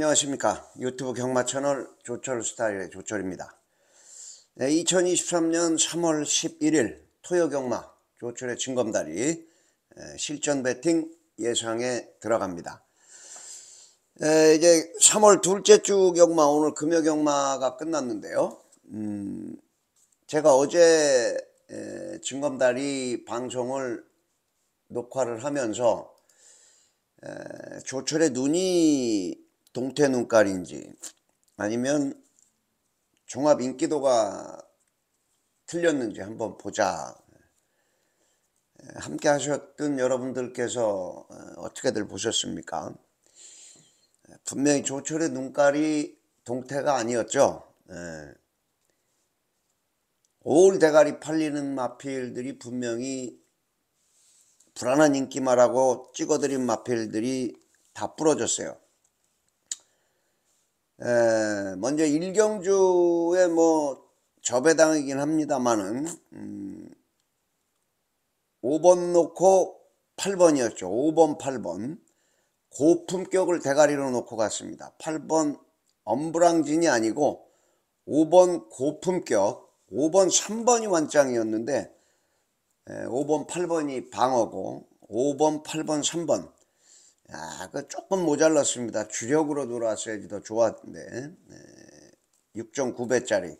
안녕하십니까. 유튜브 경마 채널 조철 스타일의 조철입니다. 2023년 3월 11일 토요 경마 조철의 진검다리 실전 배팅 예상에 들어갑니다. 이제 3월 둘째 주 경마, 오늘 금요 경마가 끝났는데요. 제가 어제 진검다리 방송을 녹화를 하면서 조철의 눈이 동태 눈깔인지 아니면 종합 인기도가 틀렸는지 한번 보자. 함께 하셨던 여러분들께서 어떻게들 보셨습니까? 분명히 조철의 눈깔이 동태가 아니었죠. 올 대가리 팔리는 마필들이 분명히 불안한 인기마라고 찍어드린 마필들이 다 부러졌어요. 먼저 일경주에 저배당이긴 합니다만은 5번 놓고 8번이었죠. 5번 8번 고품격을 대가리로 놓고 갔습니다. 8번 엄브랑진이 아니고 5번 고품격, 5번 3번이 완짱이었는데 5번 8번이 방어고 5번 8번 3번 그 조금 모자랐습니다. 주력으로 돌아왔어야지 더 좋았는데 6.9배짜리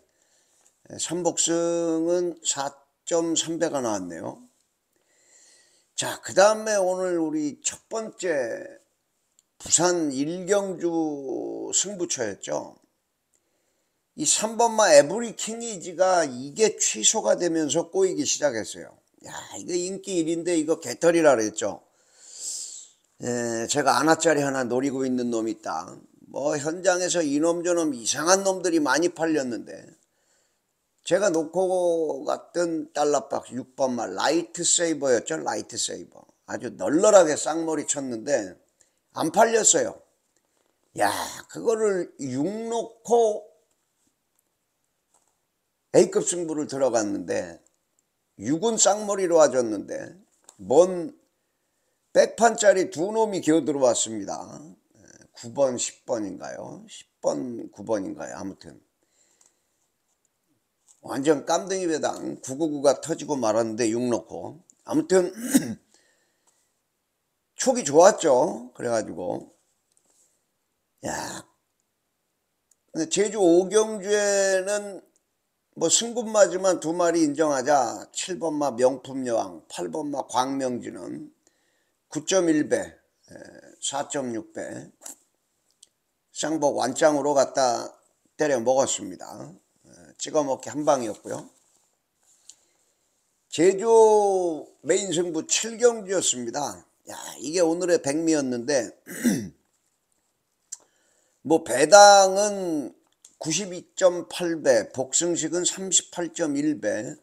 3복승은 4.3배가 나왔네요. 자, 그 다음에 오늘 우리 첫 번째 부산 일경주 승부처였죠. 이 3번마 에브리킹이지가 이게 취소가 되면서 꼬이기 시작했어요. 야, 이거 인기 1인데 이거 개털이라 그랬죠. 제가 아나짜리 하나 노리고 있는 놈이 있다. 현장에서 이놈 저놈 이상한 놈들이 많이 팔렸는데 제가 놓고 갔던 달러박 6번마 라이트 세이버였죠. 라이트 세이버 아주 널널하게 쌍머리 쳤는데 안 팔렸어요. 야, 그거를 6 놓고 A급 승부를 들어갔는데 6은 쌍머리로 와줬는데 뭔 백판짜리 두 놈이 기어 들어왔습니다. 9번 10번인가요? 10번 9번인가요? 아무튼 완전 깜둥이 배당 999가 터지고 말았는데 6 놓고 아무튼 촉이 좋았죠. 그래가지고 야, 제주 오경주에는 승분마지만 두 마리 인정하자. 7번마 명품여왕, 8번마 광명진은 9.1배, 4.6배 쌍복 완짱으로 갖다 때려 먹었습니다. 찍어 먹기 한 방이었고요. 제주 메인 승부 7경주였습니다. 야, 이게 오늘의 백미였는데 배당은 92.8배, 복승식은 38.1배,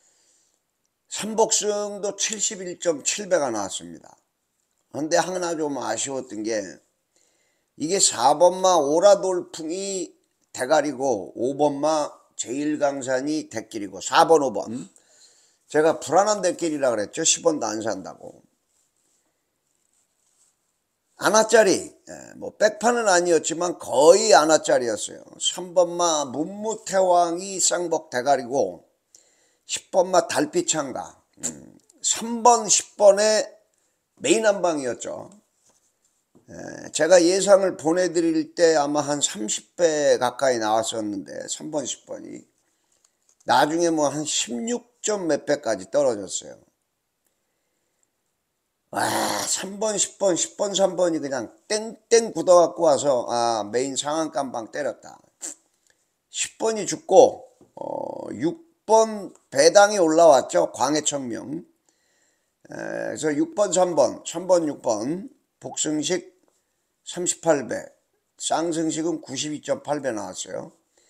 3복승도 71.7배가 나왔습니다. 그런데 하나 좀 아쉬웠던 게 이게 4번마 오라돌풍이 대가리고 5번마 제일강산이 대길이고 4번 5번 제가 불안한 대길이라 그랬죠. 10원도 안 산다고. 아나짜리 백판은 아니었지만 거의 아나짜리였어요. 3번마 문무태왕이 쌍복 대가리고 10번마 달빛창가 3번 10번에 메인 한방이었죠. 제가 예상을 보내드릴 때 아마 한 30배 가까이 나왔었는데 3번 10번이 나중에 한 16점 몇 배까지 떨어졌어요. 와, 3번 10번 10번 3번이 그냥 땡땡 굳어갖고 와서 메인 상한깜방 때렸다. 10번이 죽고 6번 배당이 올라왔죠. 광해천명. 그래서 6번 3번 6번 복승식 38배 쌍승식은 92.8배 나왔어요.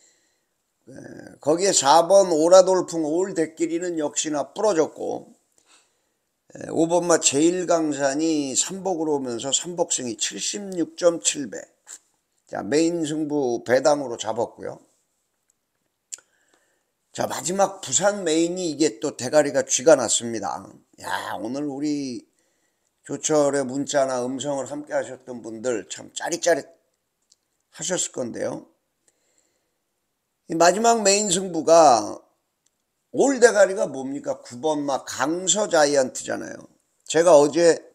거기에 4번 오라돌풍 올대끼리는 역시나 부러졌고 5번마 제일강산이 3복으로 오면서 3복승이 76.7배 자, 메인 승부 배당으로 잡았고요. 자, 마지막 부산 메인이 이게 또 대가리가 쥐가 났습니다. 야, 오늘 우리 조철의 문자나 음성을 함께 하셨던 분들 참 짜릿짜릿 하셨을 건데요. 이 마지막 메인 승부가 올 대가리가 뭡니까? 9번마 강서 자이언트잖아요. 제가 어제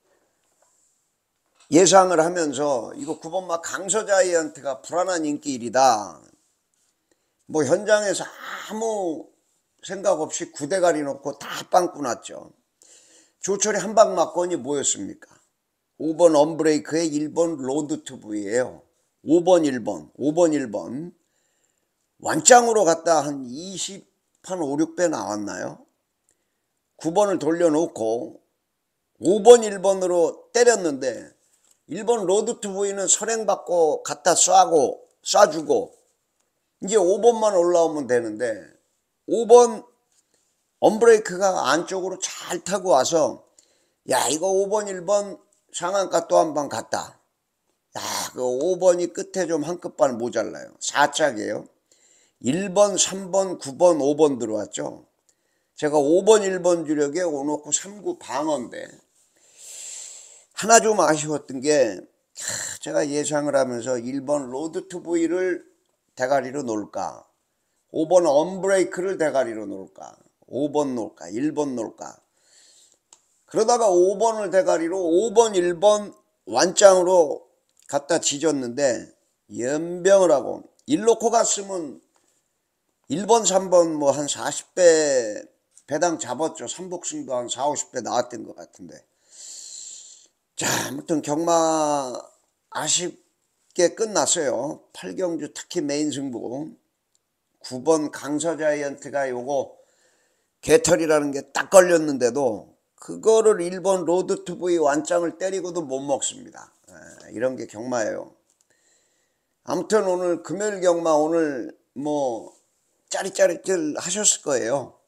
예상을 하면서 이거 9번마 강서 자이언트가 불안한 인기 1위다. 뭐 현장에서 아무 생각 없이 9대가리 놓고 다 빵꾸 났죠. 조철이 한 방 맞건이 뭐였습니까? 5번 언브레이크의 1번 로드 투 V예요. 5번 1번 5번 1번 완짱으로 갔다 한 20, 한 5, 6배 나왔나요? 9번을 돌려놓고 5번 1번으로 때렸는데 1번 로드 투 V는 선행받고 갖다 쏴주고 이제 5번만 올라오면 되는데 5번 언브레이크가 안쪽으로 잘 타고 와서 야 이거 5번 1번 상한가 또 한 번 갔다. 야 그 5번이 끝에 좀 한 끗발 모자라요. 4짝이에요. 1번 3번 9번 5번 들어왔죠. 제가 5번 1번 주력에 오놓고 3구 방어인데 하나 좀 아쉬웠던 게 제가 예상을 하면서 1번 로드 투 V를 대가리로 놓을까 5번 언브레이크를 대가리로 놓을까 5번 놓을까 1번 놓을까 그러다가 5번을 대가리로 5번 1번 완짱으로 갖다 지졌는데 연병을 하고 1놓고 갔으면 1번 3번 뭐 한 40배 배당 잡았죠. 삼복승도 한 4, 50배 나왔던 것 같은데 자 아무튼 경마 아쉽게 끝났어요. 8경주 특히 메인 승부 9번 강서 자이언트가 요거 개털이라는 게 딱 걸렸는데도 그거를 1번 로드 투 V 완짱을 때리고도 못 먹습니다. 이런 게 경마예요. 아무튼 오늘 금요일 경마 오늘 뭐 짜릿짜릿 하셨을 거예요.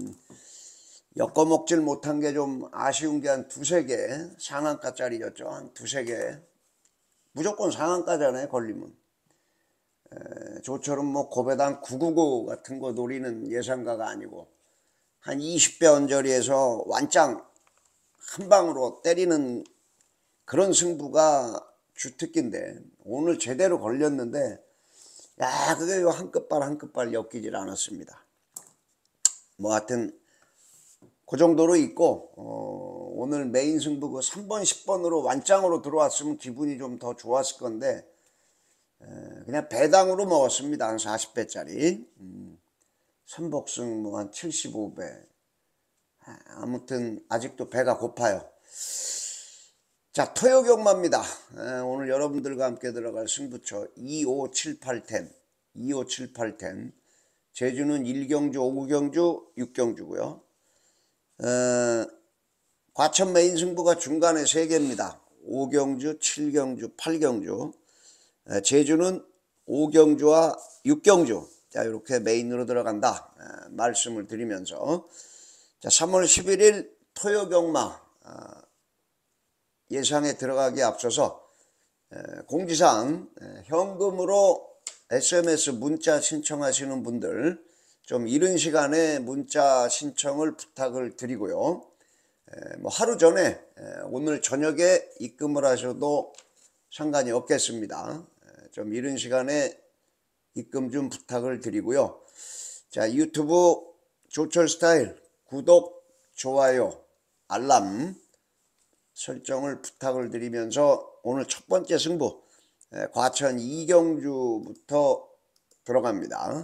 엮어먹질 못한 게 좀 아쉬운 게 한 두세 개 상한가짜리였죠. 한 두세 개 무조건 상한가잖아요. 걸리면 저처럼 뭐 고배당 999 같은 거 노리는 예상가가 아니고 한 20배 언저리에서 완짱 한 방으로 때리는 그런 승부가 주특기인데 오늘 제대로 걸렸는데 야 그게 한 끗발 한 끗발 엮이질 않았습니다. 뭐 하여튼 그 정도로 있고 오늘 메인 승부 그 3번 10번으로 완짱으로 들어왔으면 기분이 좀 더 좋았을 건데 그냥 배당으로 먹었습니다. 한 40배짜리 삼복승 뭐 한 75배 아무튼 아직도 배가 고파요. 자 토요경마입니다. 오늘 여러분들과 함께 들어갈 승부처 2578텐 2578텐 제주는 1경주 5경주 6경주고요. 과천 메인 승부가 중간에 3개입니다. 5경주 7경주 8경주 제주는 5경주와 6경주 자 이렇게 메인으로 들어간다 말씀을 드리면서 자 3월 11일 토요경마 예상에 들어가기에 앞서서 공지사항 현금으로 SMS 문자 신청하시는 분들 좀 이른 시간에 문자 신청을 부탁을 드리고요. 뭐 하루 전에 오늘 저녁에 입금을 하셔도 상관이 없겠습니다. 좀 이른 시간에 입금 좀 부탁을 드리고요. 자 유튜브 조철스타일 구독, 좋아요, 알람 설정을 부탁을 드리면서 오늘 첫 번째 승부 과천 2경주부터 들어갑니다.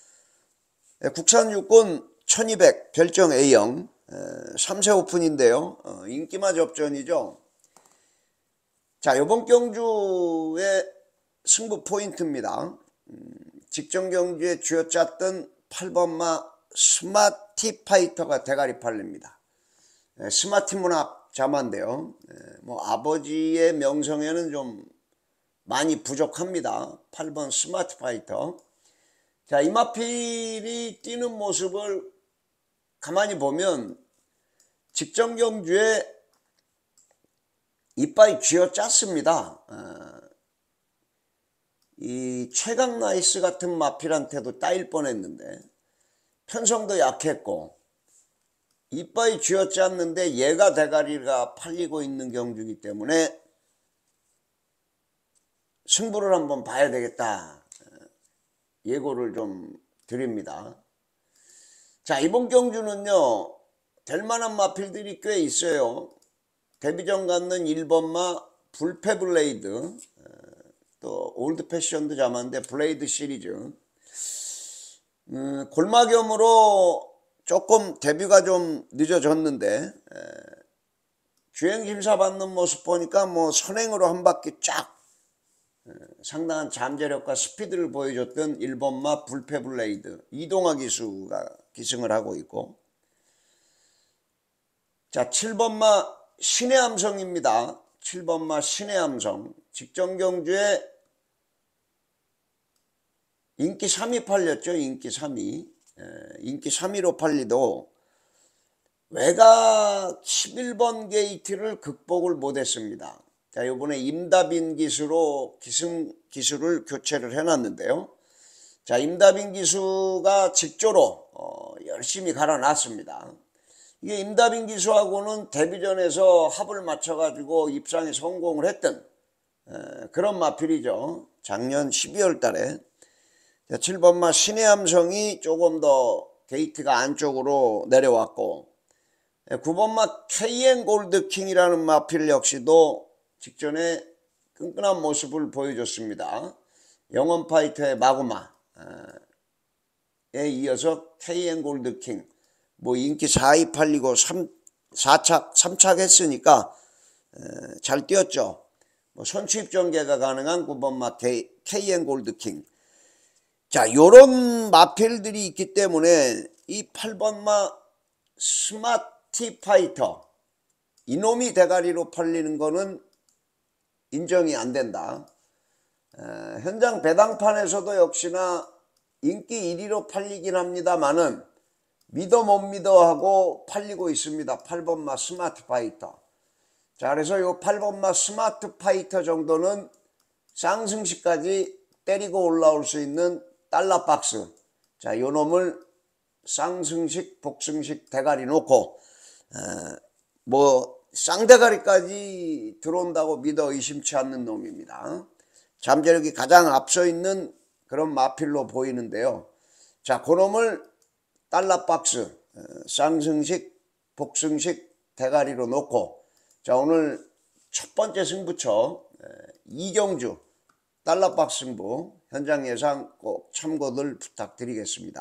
국산 육군 1200 별정 A형 3세 오픈인데요. 인기마 접전이죠. 자 이번 경주의 승부 포인트입니다. 직전 경주에 쥐어짰던 8번마 스마티 파이터가 대가리 팔립니다. 스마티 문합 자마인데요. 뭐 아버지의 명성에는 좀 많이 부족합니다. 8번 스마트 파이터. 자 이마필이 뛰는 모습을 가만히 보면 직전 경주에 이빨이 쥐어짰습니다. 이 최강 나이스 같은 마필한테도 따일 뻔했는데 편성도 약했고 이빨이 쥐어짰는데 얘가 대가리가 팔리고 있는 경주이기 때문에 승부를 한번 봐야 되겠다 예고를 좀 드립니다. 자, 이번 경주는요 될 만한 마필들이 꽤 있어요. 데뷔전 갖는 1번마 불패블레이드, 또 올드 패션도 잡았는데 블레이드 시리즈, 골마겸으로 조금 데뷔가 좀 늦어졌는데 주행심사 받는 모습 보니까 뭐 선행으로 한 바퀴 쫙 상당한 잠재력과 스피드를 보여줬던 1번마 불패블레이드 이동화 기수가 기승을 하고 있고, 자 7번마 신의 함성입니다. 7번마 신의 함성 직전 경주에 인기 3위 팔렸죠. 인기 3위. 인기 3위로 팔리도 외곽 11번 게이트를 극복을 못했습니다. 자, 요번에 임다빈 기수로 기수를 교체를 해놨는데요. 자, 임다빈 기수가 직조로 열심히 갈아놨습니다. 이게 임다빈 기수하고는 데뷔전에서 합을 맞춰가지고 입상에 성공을 했던 그런 마필이죠. 작년 12월 달에. 7번마 신의 함성이 조금 더 게이트가 안쪽으로 내려왔고, 9번마 KN 골드킹이라는 마필 역시도 직전에 끈끈한 모습을 보여줬습니다. 영원파이터의 마구마에 이어서 KN 골드킹 뭐 인기 4위 팔리고 3착 했으니까 잘 뛰었죠. 뭐 선취입 전개가 가능한 9번마 KN 골드킹. 자, 요런 마필들이 있기 때문에 이 8번마 스마티 파이터 이놈이 대가리로 팔리는 거는 인정이 안 된다. 현장 배당판에서도 역시나 인기 1위로 팔리긴 합니다만은 믿어 못 믿어 하고 팔리고 있습니다. 8번마 스마트 파이터. 자, 그래서 요 8번마 스마트 파이터 정도는 쌍승시까지 때리고 올라올 수 있는 달러 박스. 자, 요 놈을 쌍승식, 복승식 대가리 놓고 뭐 쌍대가리까지 들어온다고 믿어 의심치 않는 놈입니다. 잠재력이 가장 앞서 있는 그런 마필로 보이는데요. 자, 그 놈을 달러 박스, 쌍승식, 복승식 대가리로 놓고, 자, 오늘 첫 번째 승부처 이경주 달러 박스 승부 현장 예상 꼭 참고들 부탁드리겠습니다.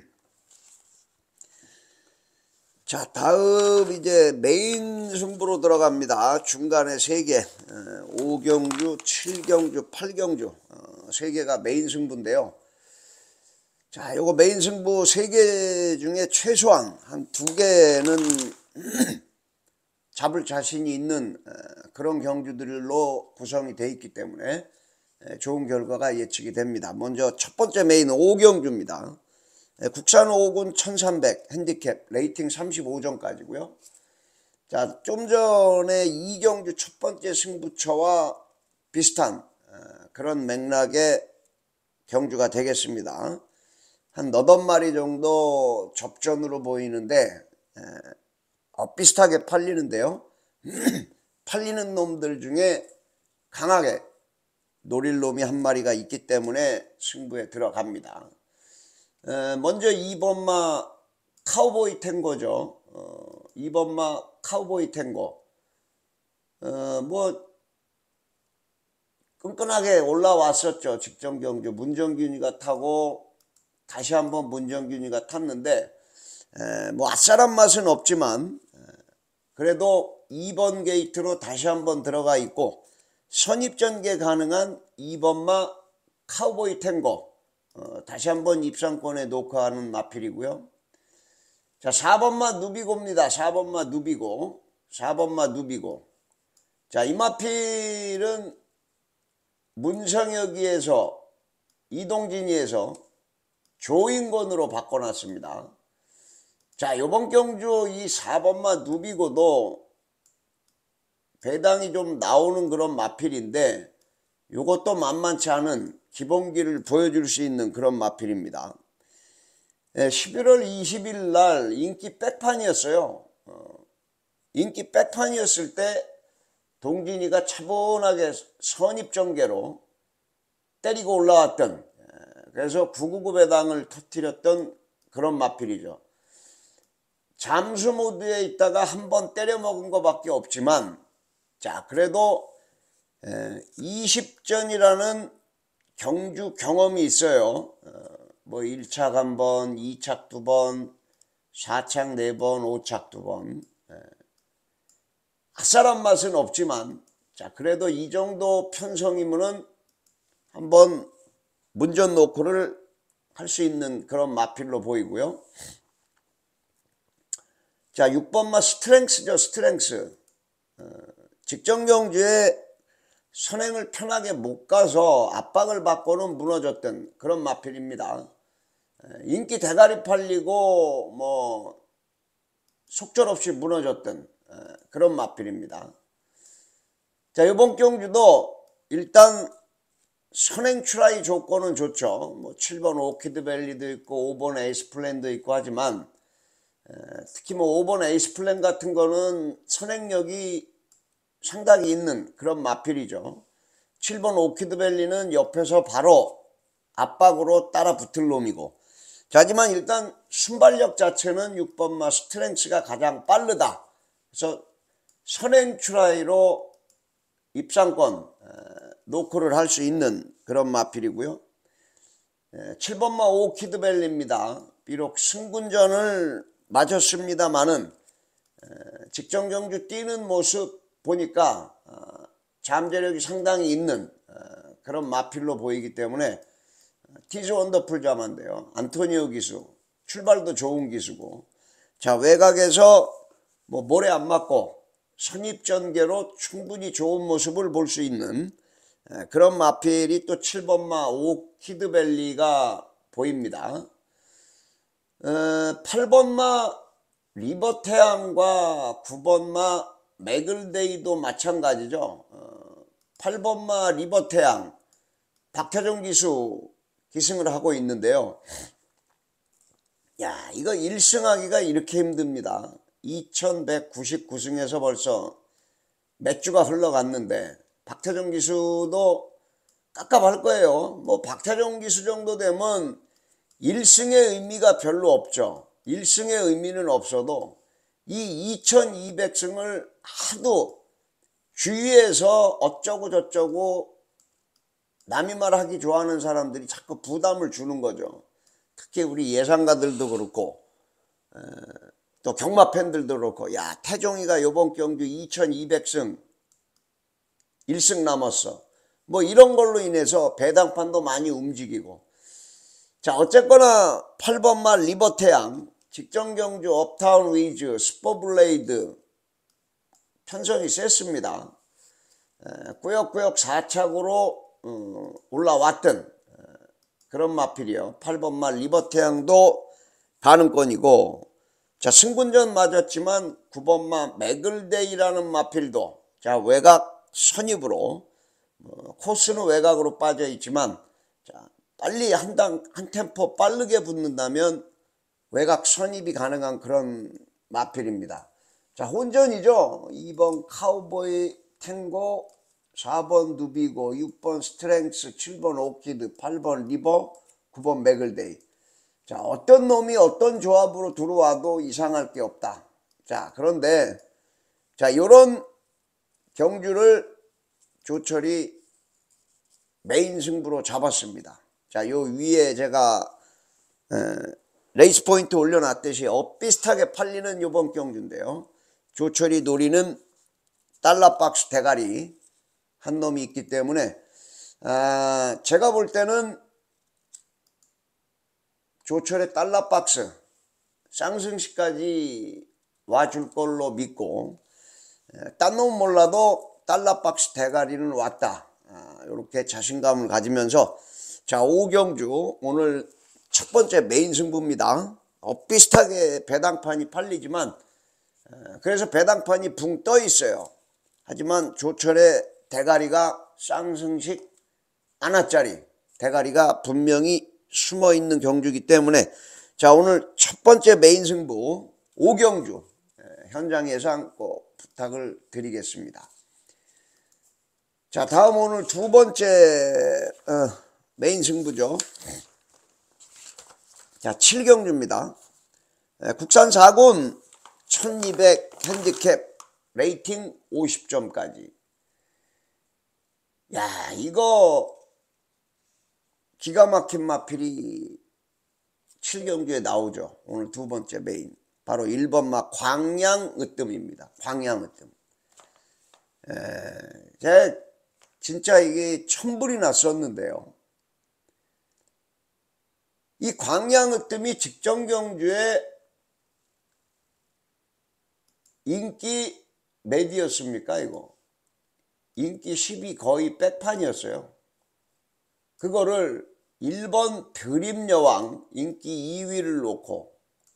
자, 다음 이제 메인 승부로 들어갑니다. 중간에 3개, 5경주, 7경주, 8경주 3개가 메인 승부인데요. 자, 요거 메인 승부 3개 중에 최소한 한 2개는 잡을 자신이 있는 그런 경주들로 구성이 되어 있기 때문에 좋은 결과가 예측이 됩니다. 먼저 첫 번째 메인 5경주입니다. 국산 5군 1300 핸디캡 레이팅 35점까지고요. 자, 좀 전에 이경주 첫 번째 승부처와 비슷한 그런 맥락의 경주가 되겠습니다. 한 8마리 정도 접전으로 보이는데 비슷하게 팔리는데요. 팔리는 놈들 중에 강하게 노릴 놈이 한 마리가 있기 때문에 승부에 들어갑니다. 먼저 2번마 카우보이 탱고죠. 2번마 카우보이 탱고. 뭐 끈끈하게 올라왔었죠. 직전 경주 문정균이가 타고 다시 한번 문정균이가 탔는데 뭐 아싸란 맛은 없지만 그래도 2번 게이트로 다시 한번 들어가 있고 선입전개 가능한 2번마 카우보이 탱고 다시 한번 입상권에 녹화하는 마필이고요. 자, 4번마 누비고입니다. 4번마 누비고. 4번마 누비고. 자, 이 마필은 문성혁이에서 이동진이에서 조인권으로 바꿔놨습니다. 자, 요번 경주 이 4번마 누비고도 배당이 좀 나오는 그런 마필인데 요것도 만만치 않은 기본기를 보여줄 수 있는 그런 마필입니다. 11월 20일 날 인기 백판이었어요. 인기 백판이었을 때 동진이가 차분하게 선입전개로 때리고 올라왔던, 그래서 999 배당을 터뜨렸던 그런 마필이죠. 잠수 모드에 있다가 한번 때려 먹은 것밖에 없지만, 자 그래도 20전이라는 경주 경험이 있어요. 뭐 1착 1번, 2착 2번, 4착 4번, 5착 2번. 아싸란 맛은 없지만, 자 그래도 이 정도 편성이면은 한번 문전 노크를 할 수 있는 그런 마필로 보이고요. 자 6번마 스트렝스죠. 스트렝스. 직전 경주에 선행을 편하게 못 가서 압박을 받고는 무너졌던 그런 마필입니다. 인기 대가리 팔리고 뭐 속절없이 무너졌던 그런 마필입니다. 자 이번 경주도 일단 선행 출하의 조건은 좋죠. 뭐 7번 오키드밸리도 있고 5번 에이스플랜도 있고 하지만 특히 뭐 5번 에이스플랜 같은 거는 선행력이 상당히 있는 그런 마필이죠. 7번 오키드밸리는 옆에서 바로 압박으로 따라 붙을 놈이고, 자, 하지만 일단 순발력 자체는 6번마 스트렝스가 가장 빠르다. 그래서 선행 출하이로 입상권 노크를 할 수 있는 그런 마필이고요. 7번마 오키드밸리입니다. 비록 승군전을 맞았습니다만은 직전 경주 뛰는 모습 보니까 잠재력이 상당히 있는 그런 마필로 보이기 때문에 티즈 원더풀 자만데요. 안토니오 기수, 출발도 좋은 기수고, 자 외곽에서 뭐 모래 안 맞고 선입전개로 충분히 좋은 모습을 볼 수 있는 그런 마필이 또 7번마 오키드밸리가 보입니다. 8번마 리버태양과 9번마 맥을데이도 마찬가지죠. 8번마 리버태양 박태종 기수 기승을 하고 있는데요. 야 이거 1승하기가 이렇게 힘듭니다. 2199승에서 벌써 몇 주가 흘러갔는데 박태종 기수도 깝깝할 거예요. 뭐 박태종 기수 정도 되면 1승의 의미가 별로 없죠. 1승의 의미는 없어도 이 2200승을 하도 주위에서 어쩌고 저쩌고 남이 말하기 좋아하는 사람들이 자꾸 부담을 주는 거죠. 특히 우리 예상가들도 그렇고 또 경마 팬들도 그렇고, 야 태종이가 이번 경주 2200승 1승 남았어. 뭐 이런 걸로 인해서 배당판도 많이 움직이고, 자 어쨌거나 8번마 리버태양 직전 경주 업타운 위즈 스포블레이드 편성이 셌습니다. 꾸역꾸역 4착으로 올라왔던 그런 마필이요. 8번마 리버태양도 가능권이고, 자 승군전 맞았지만 9번마 맥을데이라는 마필도 자 외곽 선입으로 코스는 외곽으로 빠져 있지만, 자 빨리 한 템포 빠르게 붙는다면 외곽 선입이 가능한 그런 마필입니다. 자 혼전이죠. 2번 카우보이 탱고, 4번 누비고, 6번 스트렝스, 7번 오키드, 8번 리버, 9번 맥을데이. 자 어떤 놈이 어떤 조합으로 들어와도 이상할 게 없다. 자 그런데 자 요런 경주를 조철이 메인 승부로 잡았습니다. 자 요 위에 제가 레이스 포인트 올려놨듯이 엇비슷하게 팔리는 요번 경주인데요. 조철이 노리는 달러박스 대가리 한 놈이 있기 때문에 제가 볼 때는 조철의 달러박스 쌍승시까지 와줄 걸로 믿고, 딴 놈은 몰라도 달러박스 대가리는 왔다. 이렇게 자신감을 가지면서 자 5경주 오늘 첫 번째 메인 승부입니다. 비슷하게 배당판이 팔리지만 그래서 배당판이 붕 떠 있어요. 하지만 조철의 대가리가 쌍승식 하나짜리 대가리가 분명히 숨어 있는 경주이기 때문에 자 오늘 첫 번째 메인 승부 5경주 현장 예상 꼭 부탁을 드리겠습니다. 자 다음 오늘 두 번째 메인 승부죠. 자, 7경주입니다. 국산 4군 1200 핸디캡 레이팅 50점까지. 야, 이거 기가 막힌 마필이 7경주에 나오죠. 오늘 두 번째 메인. 바로 1번 마 광양으뜸입니다. 광양으뜸. 제가 진짜 이게 천불이 났었는데요. 이 광양으뜸이 직전경주에 인기 몇이었습니까? 이거 인기 10이 거의 백판이었어요. 그거를 1번 드림여왕 인기 2위를 놓고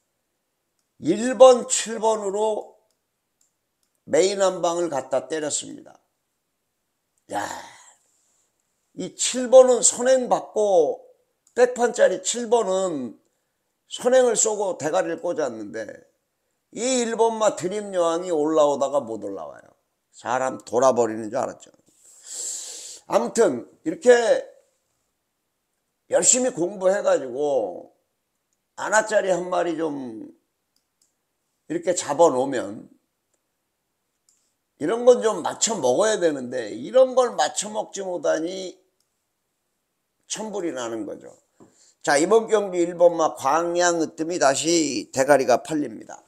1번 7번으로 메인 한 방을 갖다 때렸습니다. 야, 이 7번은 선행받고 백판짜리 7번은 선행을 쏘고 대가리를 꽂았는데 이 1번마 드림여왕이 올라오다가 못 올라와요. 사람 돌아버리는 줄 알았죠. 아무튼 이렇게 열심히 공부해가지고 아나짜리 한 마리 좀 이렇게 잡아놓으면 이런 건 좀 맞춰 먹어야 되는데 이런 걸 맞춰 먹지 못하니 천불이 나는 거죠. 자, 이번 경기 1번마 광양으뜸이 다시 대가리가 팔립니다.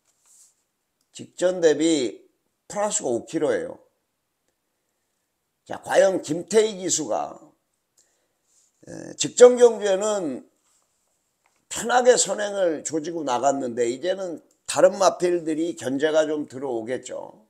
직전 대비 플러스가 5kg예요. 자, 과연 김태희 기수가 직전 경주에는 편하게 선행을 조지고 나갔는데 이제는 다른 마필들이 견제가 좀 들어오겠죠.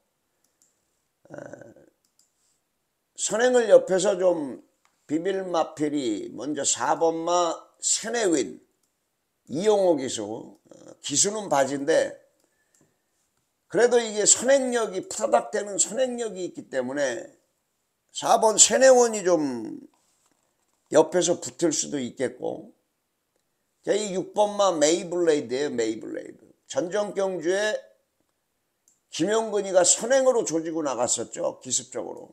선행을 옆에서 좀 비빌 마필이 먼저 4번마 세네윈 이용호 기수. 기수는 바지인데 그래도 이게 선행력이 푸다닥 되는 선행력이 있기 때문에 4번 세네원이 좀 옆에서 붙을 수도 있겠고, 이 6번마 메이블레이드예요. 메이블레이드. 전정경주에 김용근이가 선행으로 조지고 나갔었죠. 기습적으로.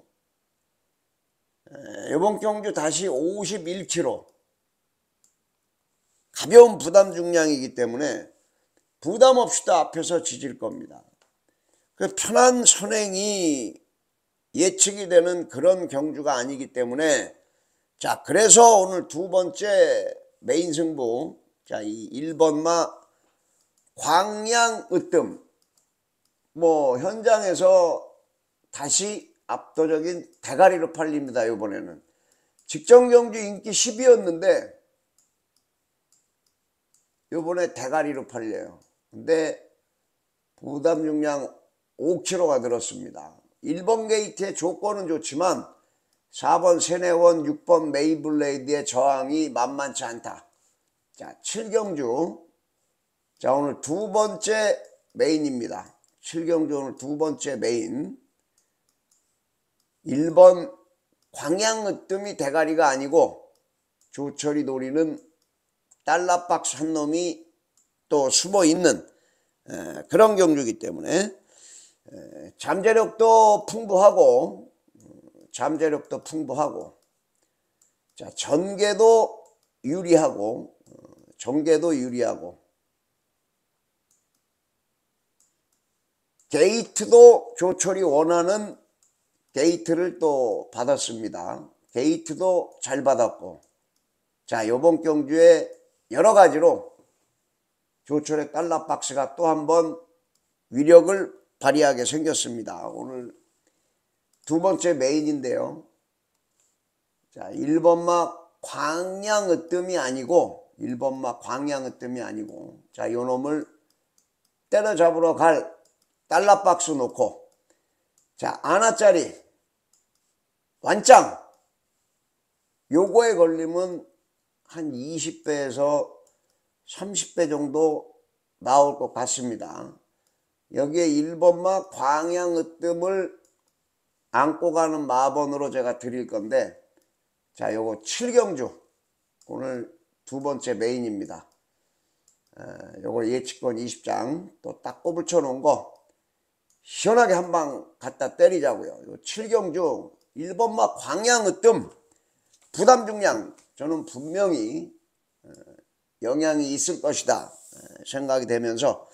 이번 경주 다시 51kg. 가벼운 부담 중량이기 때문에 부담 없이도 앞에서 지질 겁니다. 그 편한 선행이 예측이 되는 그런 경주가 아니기 때문에, 자, 그래서 오늘 두 번째 메인 승부, 자, 이 1번마 광양으뜸, 현장에서 다시 압도적인 대가리로 팔립니다. 이번에는 직전 경주 인기 10이었는데 이번에 대가리로 팔려요. 근데 부담 중량 5kg가 들었습니다. 1번 게이트의 조건은 좋지만 4번 세네원, 6번 메이블레이드의 저항이 만만치 않다. 자, 7경주. 자, 오늘 두 번째 메인입니다. 7경주 오늘 두 번째 메인. 1번 광양으뜸이 대가리가 아니고 조철이 노리는 달러박스 한 놈이 또 숨어있는 그런 경주이기 때문에 잠재력도 풍부하고 자, 전개도 유리하고 게이트도 조철이 원하는 게이트를 또 받았습니다. 게이트도 잘 받았고, 자, 요번 경주에 여러 가지로 조철의 달러박스가 또 한번 위력을 발휘하게 생겼습니다. 오늘 두 번째 메인인데요. 자, 1번마 광양으뜸이 아니고, 자, 요 놈을 때려잡으러 갈 달러박스 놓고, 자, 아나짜리 완짱, 요거에 걸리면 한 20배에서 30배 정도 나올 것 같습니다. 여기에 1번마 광양으뜸을 안고 가는 마번으로 제가 드릴 건데, 자, 요거 7경주 오늘 두 번째 메인입니다. 요거 예측권 20장 또 딱 꼬불쳐 놓은 거 시원하게 한 방 갖다 때리자고요. 요 7경주 1번마 광양으뜸 부담 중량 저는 분명히 영향이 있을 것이다 생각이 되면서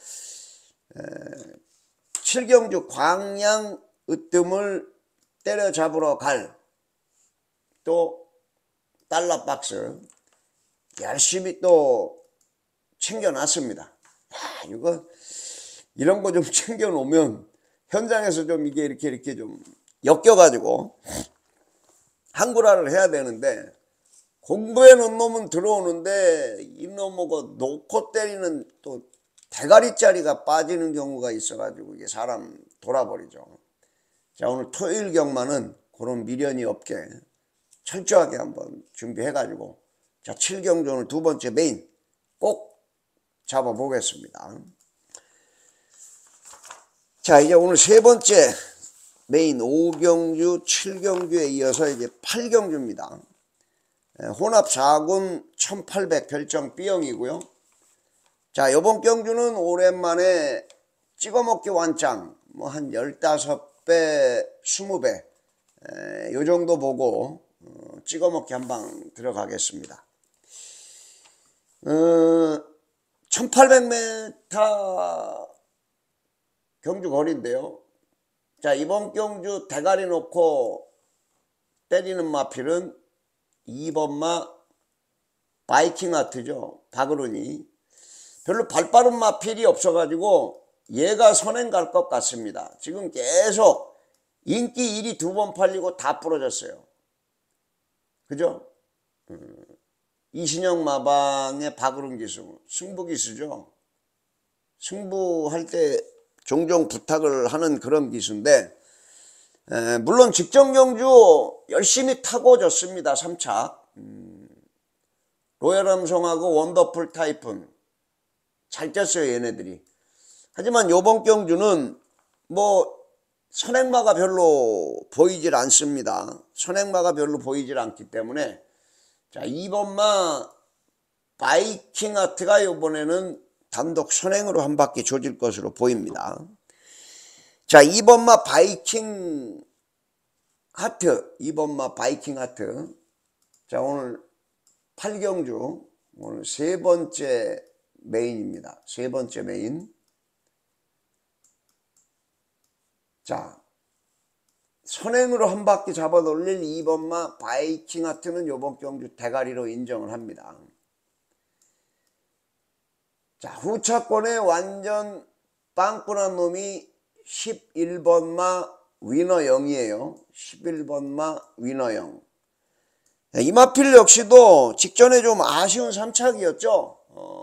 7경주 광양 으뜸을 때려잡으러 갈 또 달러박스 열심히 또 챙겨놨습니다. 이거 이런 거 좀 챙겨 놓으면 현장에서 좀 이게 이렇게 좀 엮여가지고 한구라를 해야 되는데, 공부해 놓은 놈은 들어오는데 이놈하고 놓고 때리는 또 대가리짜리가 빠지는 경우가 있어가지고 이게 사람 돌아버리죠. 자, 오늘 토요일 경마는 그런 미련이 없게 철저하게 한번 준비해가지고, 자, 7경주 오늘 두 번째 메인 꼭 잡아보겠습니다. 자, 이제 오늘 세 번째 메인 5경주, 7경주에 이어서 이제 8경주입니다. 혼합 4군 1800 별정 B형이고요. 자, 요번 경주는 오랜만에 찍어먹기 완짱 뭐 한 15배, 20배 요 정도 보고 찍어먹기 한 방 들어가겠습니다. 1800m 경주 거리인데요. 자, 이번 경주 대가리 놓고 때리는 마필은 2번마 바이킹 하트죠. 박으run이. 별로 발빠른 마필이 없어가지고 얘가 선행 갈 것 같습니다. 지금 계속 인기 1위 2번 팔리고 다 부러졌어요. 그죠? 이신영 마방의 박으룬 기수, 승부 기수죠. 승부할 때 종종 부탁을 하는 그런 기수인데, 물론 직전 경주 열심히 타고 졌습니다. 3차. 로얄함송하고 원더풀 타이푼 잘 뛰었어요, 얘네들이. 하지만 요번 경주는 뭐 선행마가 별로 보이질 않습니다. 선행마가 별로 보이질 않기 때문에, 자, 2번마 바이킹 하트가 요번에는 단독 선행으로 한 바퀴 조질 것으로 보입니다. 자, 2번마 바이킹 하트, 2번마 바이킹 하트. 자, 오늘 8경주 오늘 세 번째 메인입니다. 세 번째 메인. 자, 선행으로 한 바퀴 잡아 돌릴 2번마 바이킹 하트는 요번 경주 대가리로 인정을 합니다. 자, 후차권에 완전 빵꾸난 놈이 11번마 위너영이에요. 11번마 위너영. 이마필 역시도 직전에 좀 아쉬운 3착이었죠.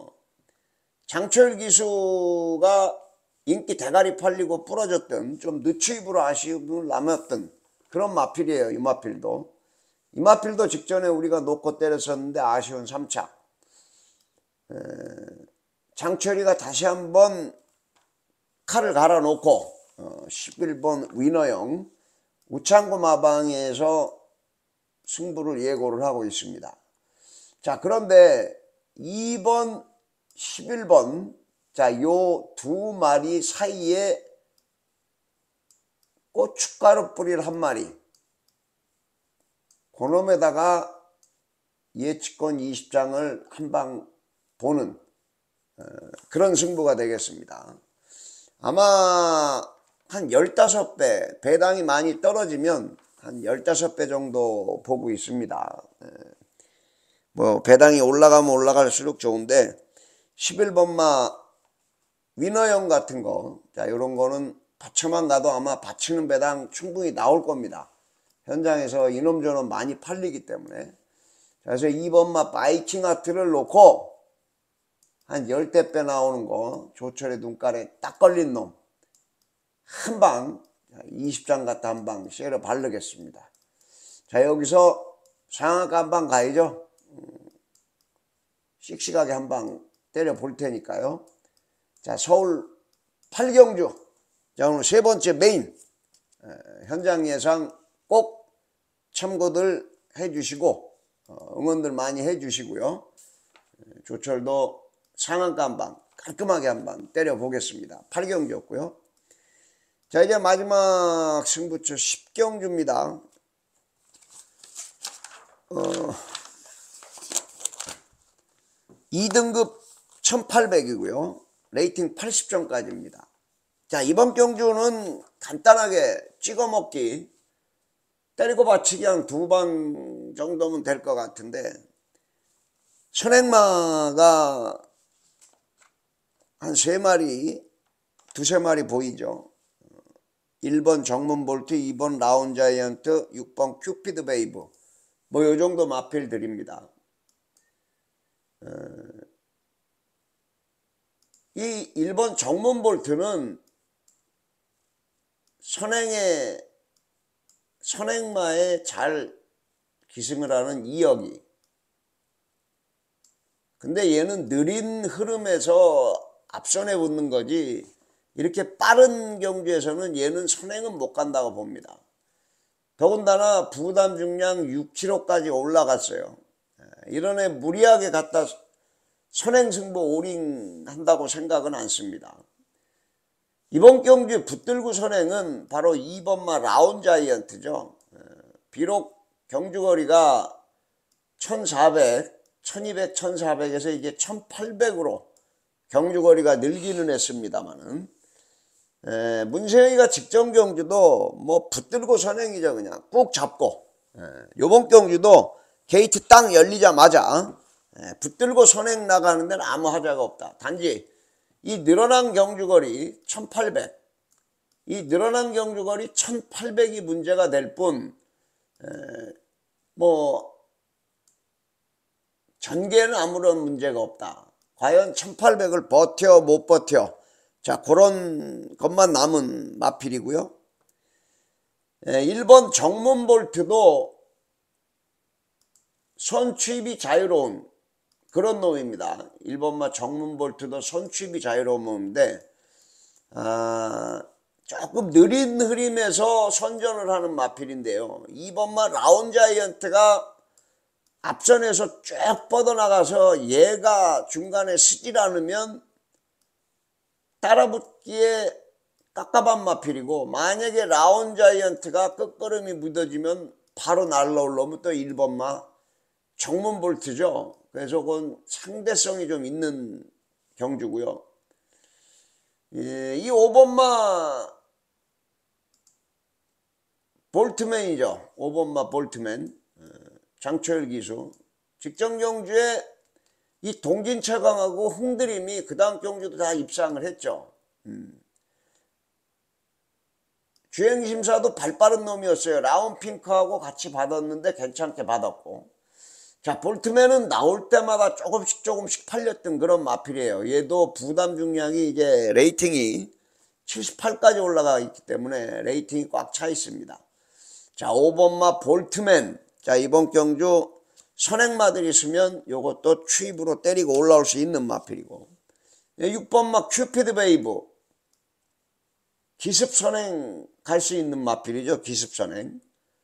장철 기수가 인기 대가리 팔리고 부러졌던, 좀 늦추입으로 아쉬움을 남았던 그런 마필이에요. 이마필도. 이마필도 직전에 우리가 놓고 때렸었는데 아쉬운 3착. 장철이가 다시 한번 칼을 갈아놓고 11번 위너영 우창구 마방에서 승부를 예고를 하고 있습니다. 자, 그런데 2번, 11번, 자, 요 두 마리 사이에 고춧가루 뿌릴 한 마리, 그놈에다가 예측권 20장을 한 방 보는 그런 승부가 되겠습니다. 아마 한 15배, 배당이 많이 떨어지면 한 15배 정도 보고 있습니다. 뭐 배당이 올라가면 올라갈수록 좋은데, 11번마 위너형 같은 거, 자, 요런 거는 받쳐만 가도 아마 받치는 배당 충분히 나올 겁니다. 현장에서 이놈 저놈 많이 팔리기 때문에. 그래서 2번마 바이킹 하트를 놓고 한 10대 배 나오는 거, 조철의 눈깔에 딱 걸린 놈 한 방, 20장 갖다 한 방 쉐러 바르겠습니다. 자, 여기서 상한가 한 방 가야죠. 씩씩하게 한 방 때려 볼 테니까요. 자, 서울 8경주. 자, 오늘 세 번째 메인. 현장 예상 꼭 참고들 해주시고, 응원들 많이 해주시고요. 조철도 상한가 한 방 깔끔하게 한 방 때려 보겠습니다. 8경주였고요. 자, 이제 마지막 승부처 10경주입니다. 2등급 1800이고요. 레이팅 80점까지입니다. 자, 이번 경주는 간단하게 찍어먹기, 때리고 받치기 한 2방 정도면 될 것 같은데, 선행마가 한 3마리, 2~3마리 보이죠. 1번 정문볼트, 2번 라운자이언트, 6번 큐피드 베이브, 뭐 요 정도 마필 드립니다. 이 1번 정문볼트는 선행마에 잘 기승을 하는 2역이, 근데 얘는 느린 흐름에서 앞선에 붙는 거지 이렇게 빠른 경주에서는 얘는 선행은 못 간다고 봅니다. 더군다나 부담 중량 6kg까지 올라갔어요. 이런 애 무리하게 갖다 선행 승부 올인 한다고 생각은 않습니다. 이번 경주 붙들고 선행은 바로 2번마 라운자이언트죠. 비록 경주거리가 1400, 1200, 1400에서 이제 1800으로 경주거리가 늘기는 했습니다만은, 문세영이가 직전 경주도 뭐 붙들고 선행이죠. 그냥 꾹 잡고, 요번 경주도 게이트 딱 열리자마자 붙들고 선행 나가는 데는 아무 하자가 없다. 단지 이 늘어난 경주거리 1800, 이 늘어난 경주거리 1800이 문제가 될 뿐, 뭐 전개는 아무런 문제가 없다. 과연 1800을 버텨 못 버텨, 자 그런 것만 남은 마필이고요. 1번 정문볼트도 선취입이 자유로운 그런 놈입니다. 1번마 정문볼트도 선취입이 자유로운 놈인데, 조금 느린 흐름에서 선전을 하는 마필인데요. 2번마 라운자이언트가 앞선에서 쭉 뻗어나가서 얘가 중간에 쓰질 않으면 따라붙기에 깝깝한 마필이고, 만약에 라운자이언트가 끝걸음이 묻어지면 바로 날라올라오면 또 1번마 정문볼트죠. 그래서 그건 상대성이 좀 있는 경주고요. 이 5번마 볼트맨이죠. 5번마 볼트맨, 장초열 기수. 직전 경주에 이 동진철강하고 흥드림이 그 다음 경주도 다 입상을 했죠. 주행심사도 발 빠른 놈이었어요. 라운핑크하고 같이 받았는데 괜찮게 받았고, 자 볼트맨은 나올 때마다 조금씩 팔렸던 그런 마필이에요. 얘도 부담 중량이 이제 레이팅이 78까지 올라가 있기 때문에 레이팅이 꽉 차 있습니다. 자 5번마 볼트맨, 자 이번 경주 선행마들이 있으면 요것도 추입으로 때리고 올라올 수 있는 마필이고, 6번마 큐피드 베이브, 기습선행 갈 수 있는 마필이죠. 기습선행.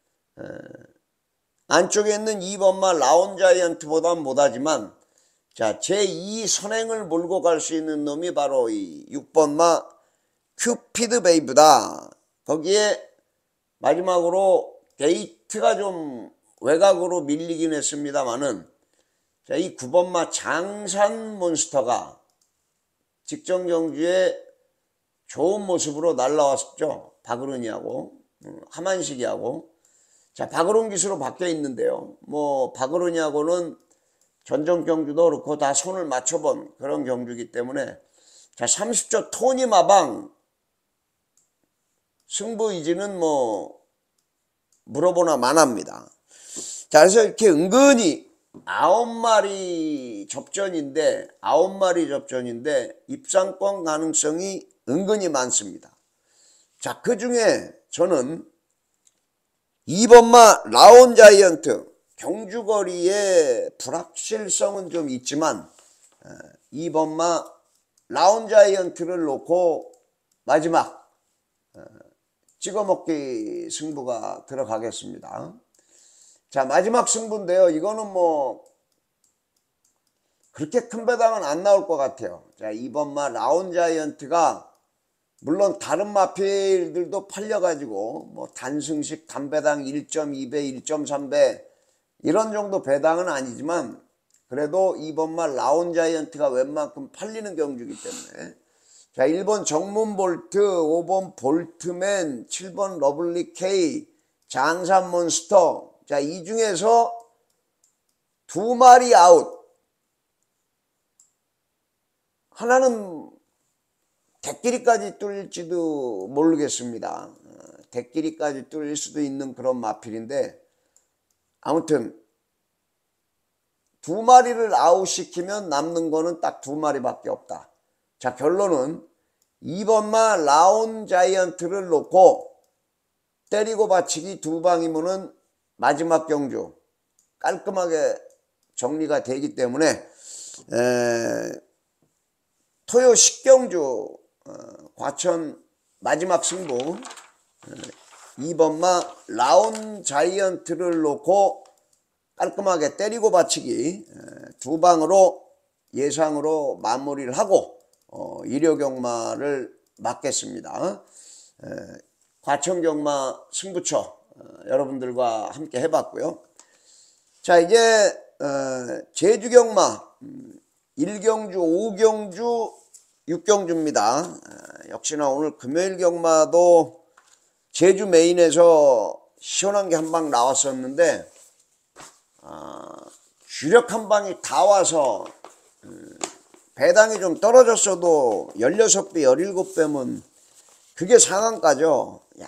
안쪽에 있는 2번마 라운자이언트보다는 못하지만, 자 제2 선행을 몰고 갈 수 있는 놈이 바로 이 6번마 큐피드 베이브다. 거기에 마지막으로 게이트가 좀 외곽으로 밀리긴 했습니다만은, 자 이 9번마 장산 몬스터가 직전 경주에 좋은 모습으로 날라왔죠. 박으론이하고 하만식이하고. 자 박으론 기수로 바뀌어 있는데요. 뭐 박으론이하고는 전전 경주도 그렇고 다 손을 맞춰본 그런 경주이기 때문에, 자 30조 토니 마방 승부 의지는 뭐 물어보나 마나입니다. 자 그래서 이렇게 은근히 9마리 접전인데 입상권 가능성이 은근히 많습니다. 자 그중에 저는 2번마 라운자이언트, 경주거리의 불확실성은 좀 있지만 2번마 라운자이언트를 놓고 마지막 찍어먹기 승부가 들어가겠습니다. 자 마지막 승부인데요. 이거는 뭐 그렇게 큰 배당은 안 나올 것 같아요. 자 2번마 라운자이언트가 물론 다른 마필들도 팔려가지고 뭐 단승식 단배당 1.2배 1.3배 이런 정도 배당은 아니지만 그래도 2번마 라온자이언트가 웬만큼 팔리는 경주이기 때문에 자 1번 정문볼트, 5번 볼트맨, 7번 러블리 K, 장산몬스터. 자 이 중에서 두 마리 아웃. 하나는 대끼리까지 뚫릴지도 모르겠습니다. 대끼리까지 뚫릴 수도 있는 그런 마필인데 아무튼 두 마리를 아웃시키면 남는 거는 딱 두 마리밖에 없다. 자 결론은 2번마 라온 자이언트를 놓고 때리고 받치기 두 방이면은 마지막 경주 깔끔하게 정리가 되기 때문에 토요 10경주 과천 마지막 승부 2번마 라온 자이언트를 놓고 깔끔하게 때리고 받치기 두 방으로 예상으로 마무리를 하고 일요경마를 맞겠습니다. 과천경마 승부처 여러분들과 함께 해봤고요. 자 이제 제주경마 1경주, 5경주, 6경주입니다. 역시나 오늘 금요일 경마도 제주 메인에서 시원한 게 한 방 나왔었는데 주력 한 방이 다 와서 배당이 좀 떨어졌어도 16배, 17배면 그게 상한가죠. 야,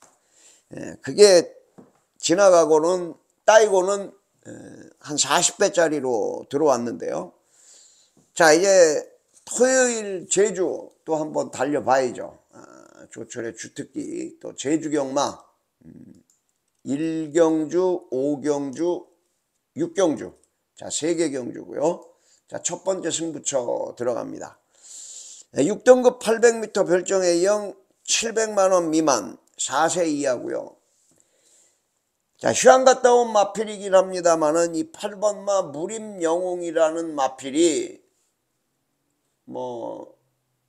그게 지나가고는 따이고는 한 40배짜리로 들어왔는데요. 자 이제 토요일 제주 또 한번 달려봐야죠. 조철의 주특기 또 제주경마 1경주, 5경주, 6경주 자 3개 경주고요. 자 첫 번째 승부처 들어갑니다. 6등급 800m 별정 A형 700만원 미만 4세 이하고요. 자 휴양 갔다 온 마필이긴 합니다만은 이 8번마 무림영웅이라는 마필이 뭐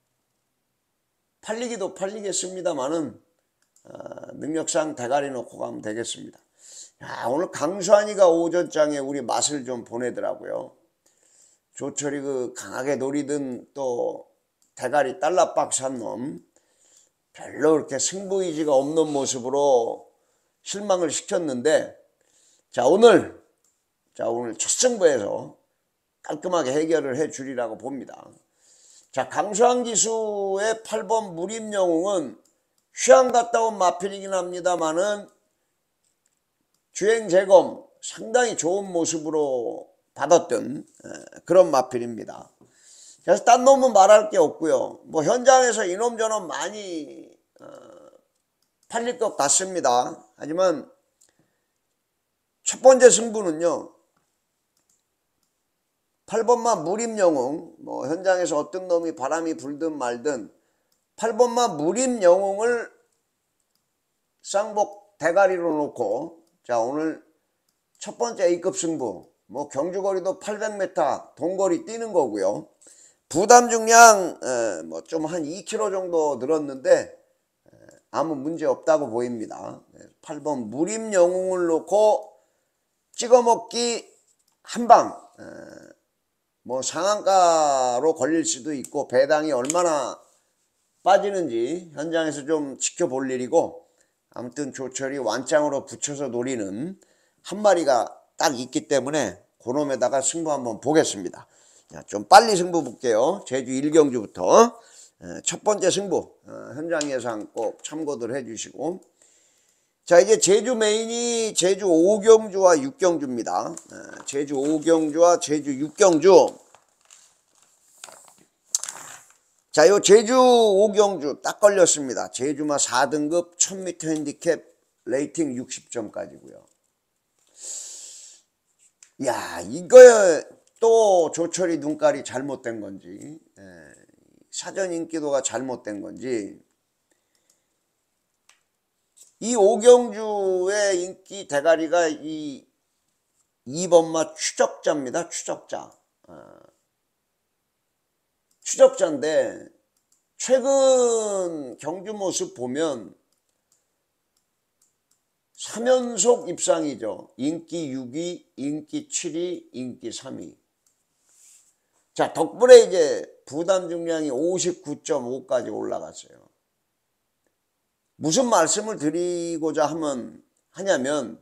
팔리기도 팔리겠습니다만은 능력상 대가리 놓고 가면 되겠습니다. 야, 오늘 강수환이가 오전장에 우리 맛을 좀 보내더라고요. 조철이 그 강하게 노리던 또 대가리 달러박스 한 놈 별로 그렇게 승부의지가 없는 모습으로 실망을 시켰는데 자 오늘 첫 승부에서 깔끔하게 해결을 해 주리라고 봅니다. 자 강수환 기수의 8번 무림영웅은 휴양 갔다 온 마필이긴 합니다만은 주행 재검 상당히 좋은 모습으로 받았던 그런 마필입니다. 그래서 딴 놈은 말할 게 없고요. 뭐 현장에서 이놈 저놈 많이 팔릴 것 같습니다. 하지만 첫 번째 승부는요. 8번마 무림영웅 뭐 현장에서 어떤 놈이 바람이 불든 말든 8번마 무림영웅을 쌍복 대가리로 놓고 자 오늘 첫 번째 A급 승부 뭐 경주거리도 800m 동거리 뛰는 거고요. 부담 중량 뭐 좀 한 2kg 정도 늘었는데 아무 문제 없다고 보입니다. 8번 무림영웅을 놓고 찍어먹기 한방 뭐 상한가로 걸릴 수도 있고 배당이 얼마나 빠지는지 현장에서 좀 지켜볼 일이고 아무튼 조철이 완짱으로 붙여서 노리는 한 마리가 딱 있기 때문에 그놈에다가 승부 한번 보겠습니다. 자, 좀 빨리 승부 볼게요. 제주 1경주부터 첫 번째 승부 현장 예상 꼭 참고들 해주시고 자 이제 제주 메인이 제주 5경주와 6경주입니다. 제주 5경주와 제주 6경주 자 요 제주 5경주 딱 걸렸습니다. 제주마 4등급 1000m 핸디캡 레이팅 60점까지고요. 야 이거야 또 조철이 눈깔이 잘못된 건지 사전 인기도가 잘못된 건지 이 5경주의 인기 대가리가 이 2번마 추적자입니다. 추적자 추적자인데 최근 경주 모습 보면 3연속 입상이죠. 인기 6위, 인기 7위, 인기 3위. 자, 덕분에 이제 부담 중량이 59.5까지 올라갔어요. 무슨 말씀을 드리고자 하냐면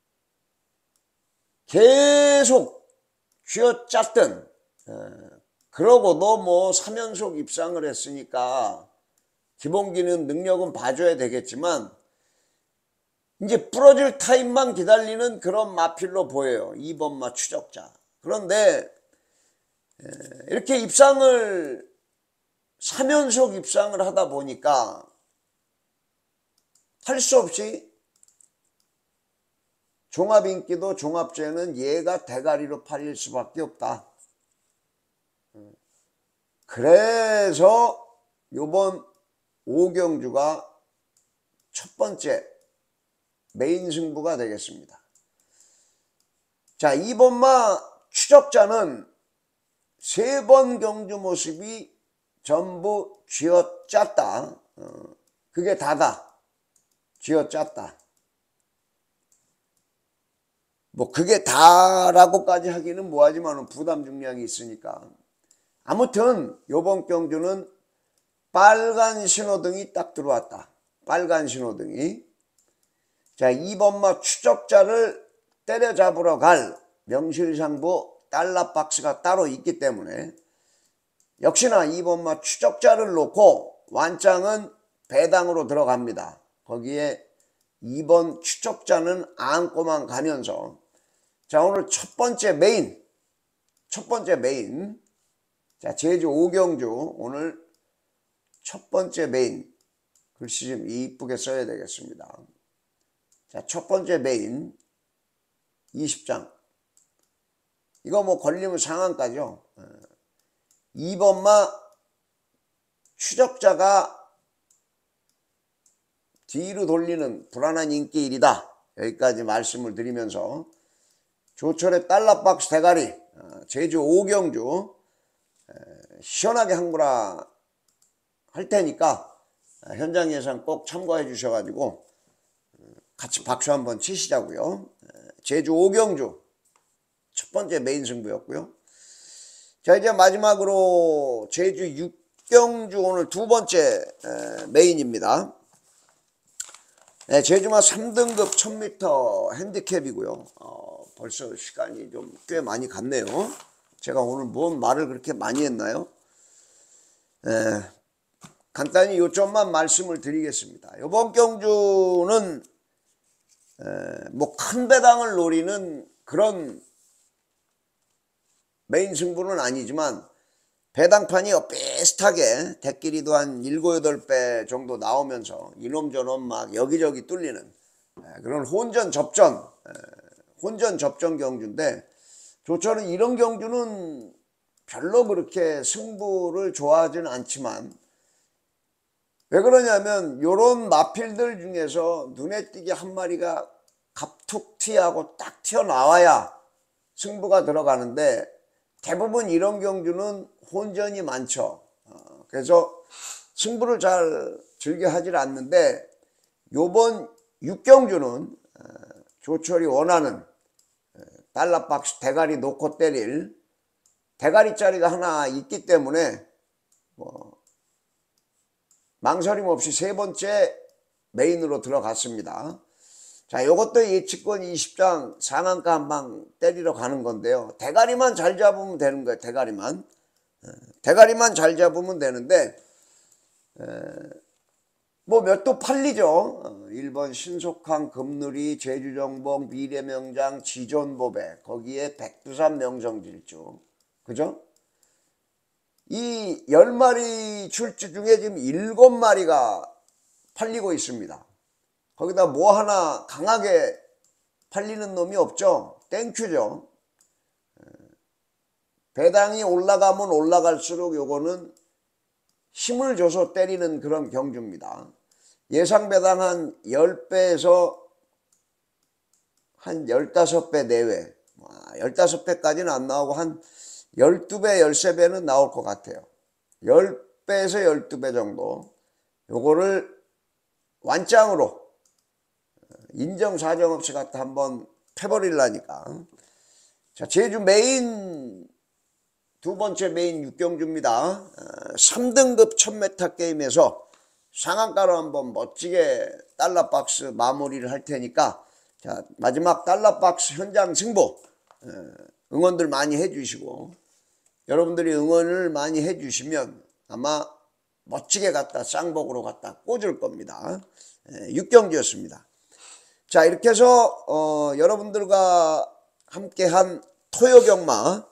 계속 쥐어짰던 그러고도 뭐 3연속 입상을 했으니까 기본기는 능력은 봐줘야 되겠지만 이제 부러질 타임만 기다리는 그런 마필로 보여요. 2번마 추적자. 그런데 이렇게 입상을 3연속 입상을 하다 보니까 할 수 없이 종합인기도 종합제는 얘가 대가리로 팔릴 수밖에 없다. 그래서 요번 오경주가 첫 번째 메인 승부가 되겠습니다. 자, 2번마 추적자는 3번 경주 모습이 전부 쥐어짰다. 그게 다다. 쥐어짰다. 뭐 그게 다라고까지 하기는 뭐하지만 부담 중량이 있으니까. 아무튼 요번 경주는 빨간 신호등이 딱 들어왔다. 빨간 신호등이. 자, 2번마 추적자를 때려잡으러 갈 명실상부 달러박스가 따로 있기 때문에 역시나 2번마 추적자를 놓고 완장은 배당으로 들어갑니다. 거기에 2번 추적자는 안고만 가면서 자, 오늘 첫 번째 메인 자, 제주 오경주 오늘 첫 번째 메인 글씨 좀 이쁘게 써야 되겠습니다. 자, 첫 번째 메인 20장 이거 뭐 걸리면 상한가죠. 2번마 추적자가 뒤로 돌리는 불안한 인기 1이다. 여기까지 말씀을 드리면서 조철의 달러박스 대가리 제주 오경주 시원하게 항구라 할 테니까 현장 예상 꼭 참고해 주셔가지고 같이 박수 한번 치시자고요. 제주 오경주 첫 번째 메인 승부였고요. 자, 이제 마지막으로 제주 육경주 오늘 두 번째 메인입니다. 제주마 3등급 1000m 핸디캡이고요. 벌써 시간이 좀 꽤 많이 갔네요. 제가 오늘 뭔 말을 그렇게 많이 했나요? 간단히 요점만 말씀을 드리겠습니다. 이번 경주는 뭐 큰 배당을 노리는 그런 메인 승부는 아니지만 배당판이 비슷하게 대끼리도 한 7, 8배 정도 나오면서 이놈 저놈 막 여기저기 뚫리는 그런 혼전 접전 경주인데 조철은 이런 경주는 별로 그렇게 승부를 좋아하지는 않지만 왜 그러냐면 요런 마필들 중에서 눈에 띄게 한 마리가 갑툭튀하고 딱 튀어나와야 승부가 들어가는데 대부분 이런 경주는 혼전이 많죠. 그래서 승부를 잘 즐겨 하질 않는데 요번 6경주는 조철이 원하는 달러박스 대가리 놓고 때릴 대가리짜리가 하나 있기 때문에 뭐 망설임 없이 세 번째 메인으로 들어갔습니다. 자, 요것도 예측권 20장 상한가 한 방 때리러 가는 건데요. 대가리만 잘 잡으면 되는 거예요. 대가리만 잘 잡으면 되는데 뭐 몇 도 팔리죠. 1번 신속항, 금누리, 제주정복, 미래명장, 지존보배 거기에 백두산 명성질주 그죠? 이 10마리 출주 중에 지금 7마리가 팔리고 있습니다. 거기다 뭐 하나 강하게 팔리는 놈이 없죠. 땡큐죠. 배당이 올라가면 올라갈수록 요거는 힘을 줘서 때리는 그런 경주입니다. 예상 배당 한 10배에서 한 15배 내외 15배까지는 안 나오고 한 12배, 13배는 나올 것 같아요. 10배에서 12배 정도 요거를 완장으로 인정사정 없이 갖다 한번 패버리려니까. 자, 제주 메인, 두 번째 메인 육경주입니다. 3등급 1000m 게임에서 상한가로 한번 멋지게 달러박스 마무리를 할 테니까, 자, 마지막 달러박스 현장 승부 응원들 많이 해주시고, 여러분들이 응원을 많이 해주시면 아마 멋지게 갖다 쌍복으로 갖다 꽂을 겁니다. 육경주였습니다. 자, 이렇게 해서 여러분들과 함께한 토요경마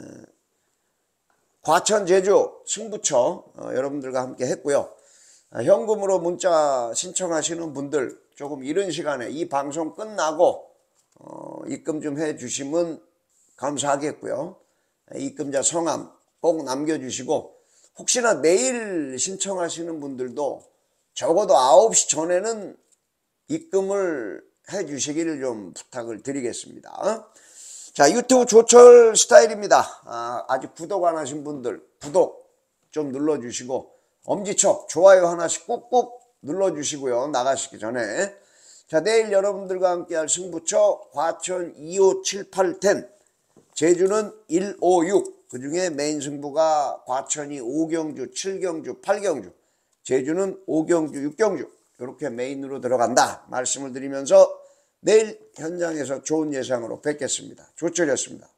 과천 제주 승부처 여러분들과 함께 했고요. 현금으로 문자 신청하시는 분들 조금 이른 시간에 이 방송 끝나고 입금 좀 해주시면 감사하겠고요. 입금자 성함 꼭 남겨주시고, 혹시나 내일 신청하시는 분들도 적어도 9시 전에는 입금을 해주시기를 좀 부탁을 드리겠습니다. 자, 유튜브 조철 스타일입니다. 아직 구독 안 하신 분들 구독 좀 눌러주시고, 엄지척 좋아요 하나씩 꾹꾹 눌러주시고요. 나가시기 전에. 자, 내일 여러분들과 함께할 승부처 과천 257810, 제주는 156, 그 중에 메인 승부가 과천이 5경주, 7경주, 8경주, 제주는 5경주, 6경주 이렇게 메인으로 들어간다 말씀을 드리면서 내일 현장에서 좋은 예상으로 뵙겠습니다. 조철이었습니다.